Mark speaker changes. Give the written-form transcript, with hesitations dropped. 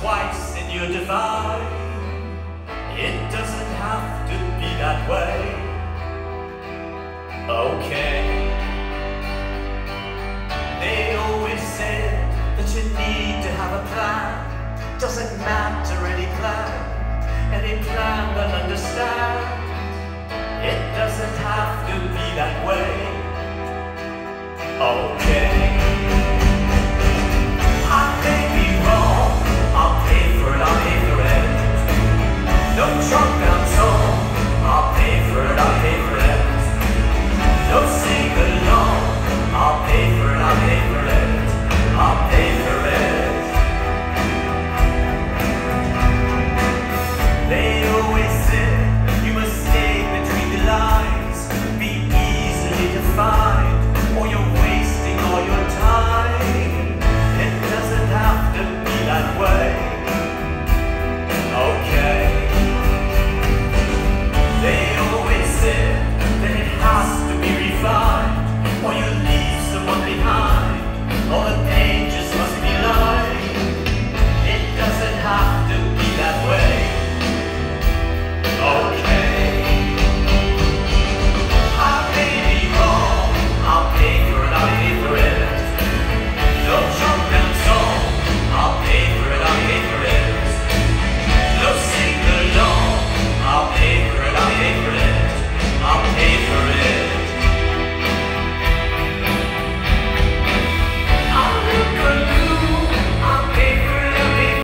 Speaker 1: twice and you're divine. It doesn't have to be that way. Okay. They always said that you need to have a plan. Doesn't matter any plan. Any plan that understand. It doesn't have to be that way. Oh.